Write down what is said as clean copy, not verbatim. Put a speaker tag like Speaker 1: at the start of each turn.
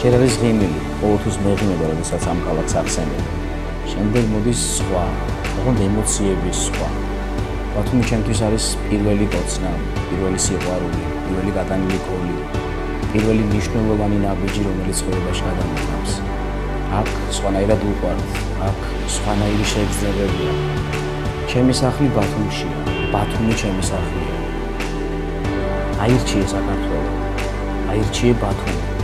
Speaker 1: ჯერ არის ღიმილი, ყოველთვის მეღიმება, როდესაც ამ ქალაქს ახსენებ. შემდეგ მოდის სხვა, ოღონდ ემოციების სხვა. ბათუმი ჩემთვის არის პირველი კოცნა, პირველი სიყვარული, პირველი გადანილი გოლი, პირველი მნიშვნელოვანი ნაბიჯი, რომელიც ცხოვრებაში გადამიტანს. აქ სხვანაირად უყვართ, აქ სხვანაირი შეგრძნებებია. ჩემი სახლი ბათუმშია, ბათუმი ჩემი სახლია. აირჩიე საქართველო, აირჩიე ბათუმი.